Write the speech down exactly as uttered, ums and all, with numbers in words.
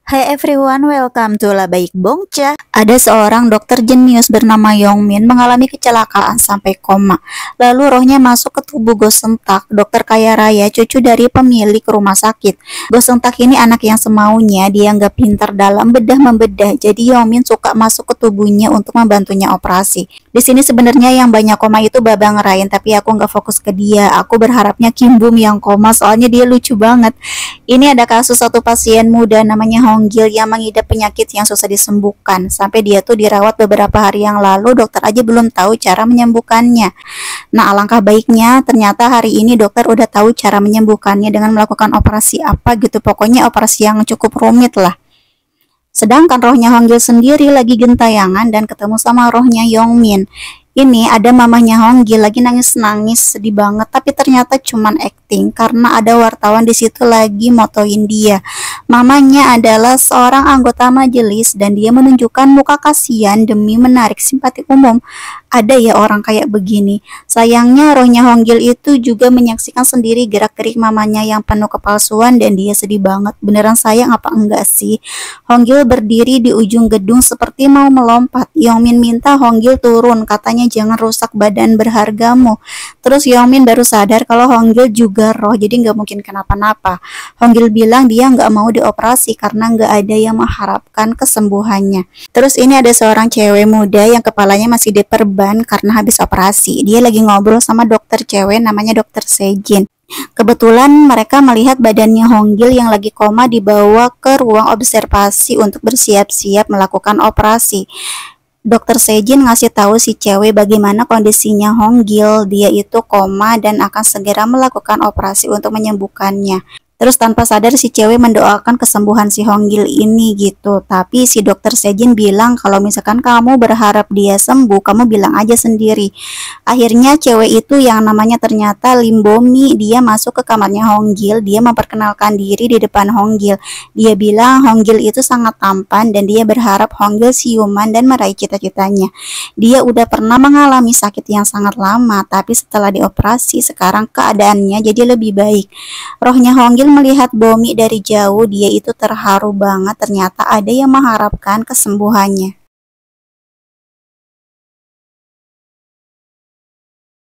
Hai everyone, welcome to La Baik Bongca. Ada seorang dokter jenius bernama Yongmin mengalami kecelakaan sampai koma. Lalu rohnya masuk ke tubuh Go Sentak, dokter kaya raya, cucu dari pemilik rumah sakit. Go Sentak ini anak yang semaunya, dia nggak pintar dalam bedah membedah. Jadi Yongmin suka masuk ke tubuhnya untuk membantunya operasi. Di sini sebenarnya yang banyak koma itu Babang Rain, tapi aku nggak fokus ke dia. Aku berharapnya Kim Bum yang koma, soalnya dia lucu banget. Ini ada kasus satu pasien muda namanya Honggil yang mengidap penyakit yang susah disembuhkan. Sampai dia tuh dirawat beberapa hari yang lalu, dokter aja belum tahu cara menyembuhkannya. Nah, alangkah baiknya ternyata hari ini dokter udah tahu cara menyembuhkannya dengan melakukan operasi apa gitu. Pokoknya operasi yang cukup rumit lah. Sedangkan rohnya Honggil sendiri lagi gentayangan dan ketemu sama rohnya Yongmin. Ini ada mamanya Honggil lagi nangis-nangis sedih banget, tapi ternyata cuman acting karena ada wartawan di situ lagi motoin dia. Mamanya adalah seorang anggota majelis dan dia menunjukkan muka kasihan demi menarik simpati umum. Ada ya orang kayak begini. Sayangnya rohnya Honggil itu juga menyaksikan sendiri gerak-gerik mamanya yang penuh kepalsuan dan dia sedih banget. Beneran sayang apa enggak sih? Honggil berdiri di ujung gedung seperti mau melompat. Yongmin minta Honggil turun, katanya jangan rusak badan berhargamu. Terus Yongmin baru sadar kalau Honggil juga roh, jadi nggak mungkin kenapa-napa. Honggil bilang dia nggak mau dioperasi karena nggak ada yang mengharapkan kesembuhannya. Terus ini ada seorang cewek muda yang kepalanya masih diperban karena habis operasi. Dia lagi ngobrol sama dokter cewek namanya dokter Sejin. Kebetulan mereka melihat badannya Honggil yang lagi koma dibawa ke ruang observasi untuk bersiap-siap melakukan operasi. Dokter Sejin ngasih tahu si cewek bagaimana kondisinya Honggil, dia itu koma dan akan segera melakukan operasi untuk menyembuhkannya. Terus tanpa sadar si cewek mendoakan kesembuhan si Honggil ini gitu. Tapi si dokter Sejin bilang kalau misalkan kamu berharap dia sembuh, kamu bilang aja sendiri. Akhirnya cewek itu yang namanya ternyata Limbomi, dia masuk ke kamarnya Honggil, dia memperkenalkan diri di depan Honggil. Dia bilang Honggil itu sangat tampan dan dia berharap Honggil siuman dan meraih cita-citanya. Dia udah pernah mengalami sakit yang sangat lama, tapi setelah dioperasi sekarang keadaannya jadi lebih baik. Rohnya Honggil melihat Bomi dari jauh, dia itu terharu banget, ternyata ada yang mengharapkan kesembuhannya.